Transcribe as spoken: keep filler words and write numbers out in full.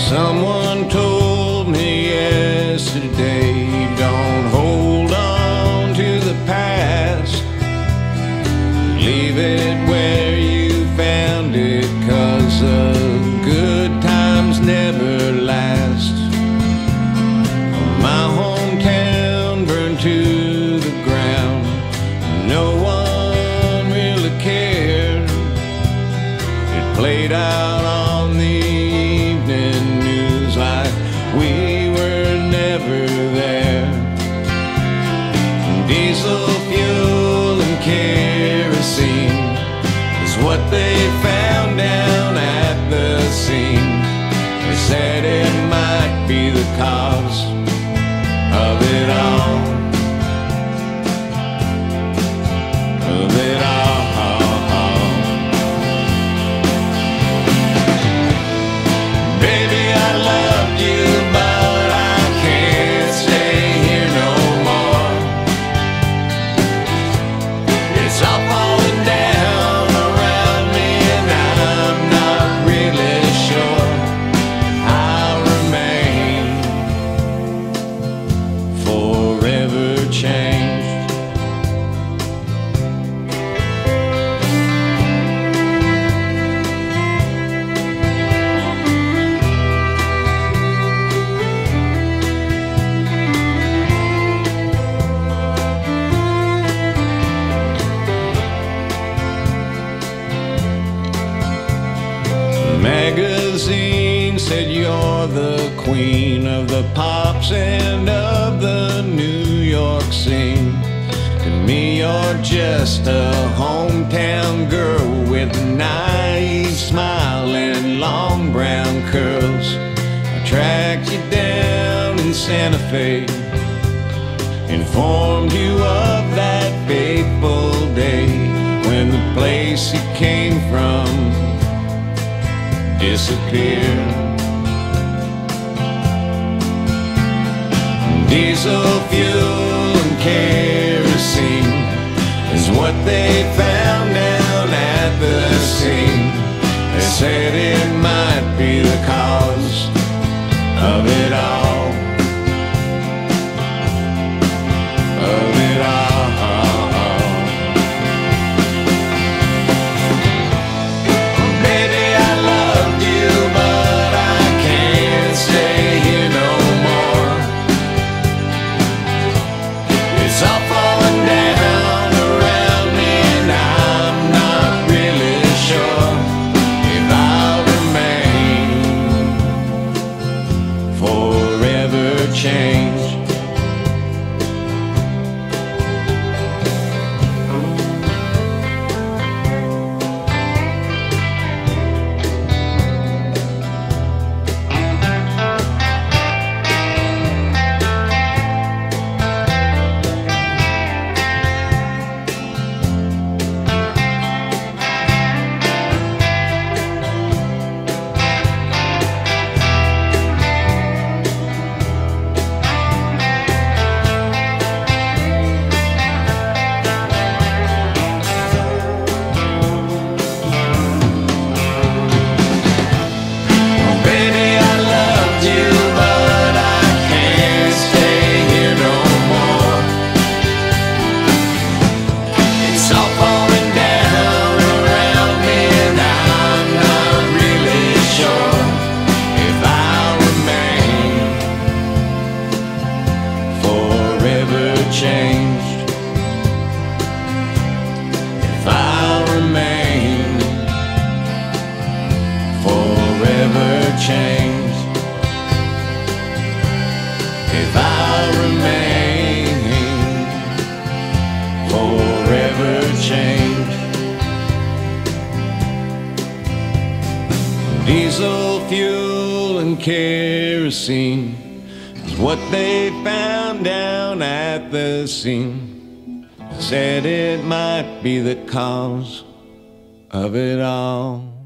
Someone told me yesterday, don't hold on to the past. Leave it where you found it, 'cause the good times never last. My hometown burned to the ground. No one really cared. It played out on the evening news like we were never there. Diesel fuel and kerosene is what they found down at the scene. They said it might be the cause of it all, of it all. Baby, I loved you, but I can't stay here no more. It's all falling down around me, and I'm not really sure I'll remain forever changed. Magazine said you're the queen of the pops and of the New York scene. To me, you're just a hometown girl with a naive smile and long brown curls. I tracked you down in Santa Fe, informed you of that fateful day when the place you came from disappeared. Diesel fuel and kerosene is what they found down at the scene. They said it might be the cause of it all, of it all. Change. Changed. If I remain forever changed, if I remain forever changed. Diesel fuel and kerosene is what they found down at the scene. Said it might be the cause of it all.